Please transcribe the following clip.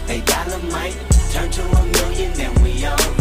$8 might turn to $1 million and we all